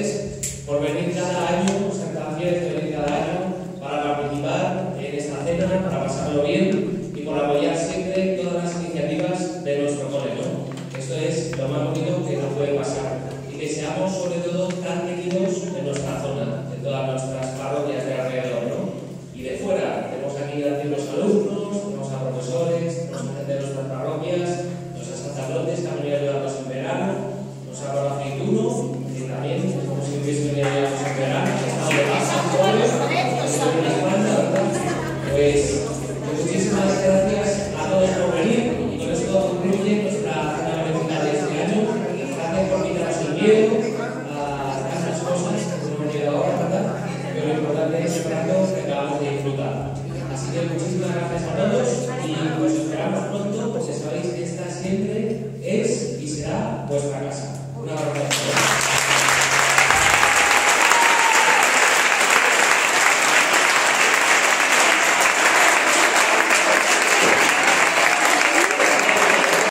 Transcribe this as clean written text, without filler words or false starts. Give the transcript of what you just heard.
colaboradores por venir cada año, ser tan fieles de venir cada año para participar en esta cena, para pasarlo bien y por apoyar siempre todas las iniciativas de nuestro cole, ¿no? Esto es lo más bonito que nos puede pasar y que seamos sobre todo tan queridos en nuestra zona, en todas nuestras parroquias de alrededor, ¿no? Y de fuera, tenemos aquí a los alumnos, tenemos a profesores, tenemos a gente de nuestras parroquias, nuestros sacerdotes que han venido a ayudarnos en verano, nos ha hablado aceituno, que también es como si hubiese venido a ayudarnos en verano, que ha estado de pasa, pues